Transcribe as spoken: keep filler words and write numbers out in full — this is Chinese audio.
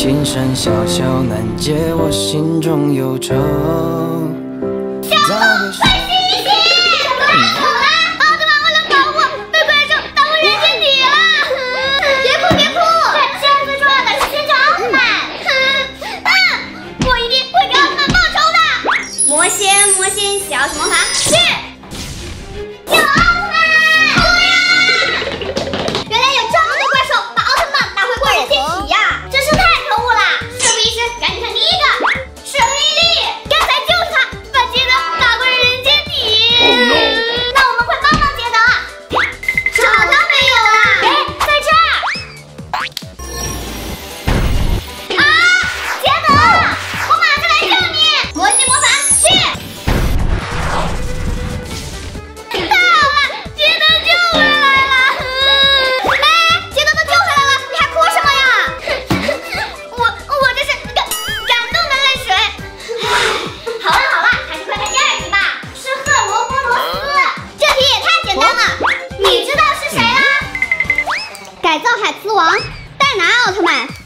青山小小难解我心中忧愁。 小鹿，快醒一醒！怪兽啦！奥特曼为了保护我，被怪兽打回人间体了。别哭别哭，现在最重要的是寻找奥特曼。嗯，我一定会给奥特曼报仇的。魔仙魔仙小小魔法去！救奥特曼！对呀！原来有这么多怪兽把奥特曼打回过人间体呀！真是太可恶了！社会医生，赶紧看第一个，是黑莉，刚才就是他把杰德打回人间体。Oh, no. 那我们快帮帮杰德。找到没有啊？哎，在这儿。啊，杰德，我马上来救你！魔仙魔法去！太好了，杰德救回来了！哎，杰德都救回来了，你还哭什么呀？我我这是感感动的泪水。好了好了，还是快看第二题吧。是赫罗波罗斯，这题也太简单了。你知道是谁啦？改造海贼王，戴拿奥特曼